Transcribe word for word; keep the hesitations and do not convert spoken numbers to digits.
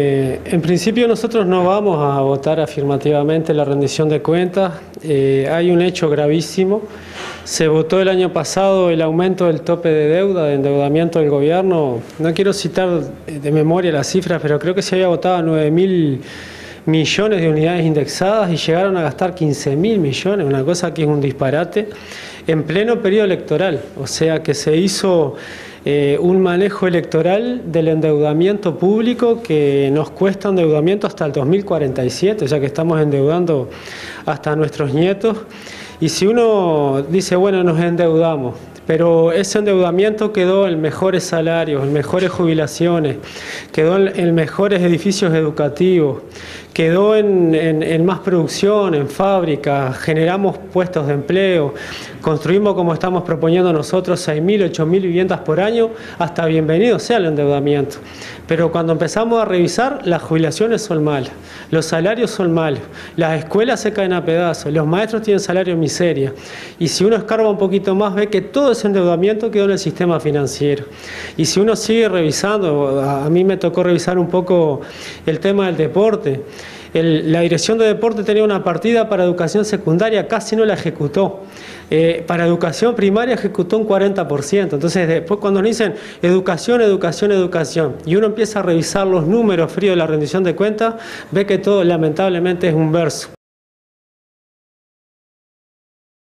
Eh, en principio nosotros no vamos a votar afirmativamente la rendición de cuentas. Eh, hay un hecho gravísimo. Se votó el año pasado el aumento del tope de deuda, de endeudamiento del gobierno. No quiero citar de memoria las cifras, pero creo que se había votado a nueve mil millones de unidades indexadas y llegaron a gastar quince mil millones, una cosa que es un disparate, en pleno periodo electoral. O sea que se hizo eh, un manejo electoral del endeudamiento público que nos cuesta endeudamiento hasta el dos mil cuarenta y siete, ya que estamos endeudando hasta nuestros nietos. Y si uno dice, bueno, nos endeudamos, pero ese endeudamiento quedó en mejores salarios, en mejores jubilaciones, quedó en, en mejores edificios educativos, quedó en, en, en más producción, en fábricas, generamos puestos de empleo, construimos, como estamos proponiendo nosotros, seis mil, ocho mil viviendas por año, hasta bienvenido sea el endeudamiento. Pero cuando empezamos a revisar, las jubilaciones son malas, los salarios son malos, las escuelas se caen a pedazos, los maestros tienen salario miseria. Y si uno escarba un poquito más, ve que todo ese endeudamiento quedó en el sistema financiero. Y si uno sigue revisando, a mí me tocó revisar un poco el tema del deporte. El, la Dirección de Deporte tenía una partida para educación secundaria, casi no la ejecutó. Eh, para educación primaria ejecutó un cuarenta por ciento. Entonces después cuando nos dicen educación, educación, educación, y uno empieza a revisar los números fríos de la rendición de cuentas, ve que todo lamentablemente es un verso.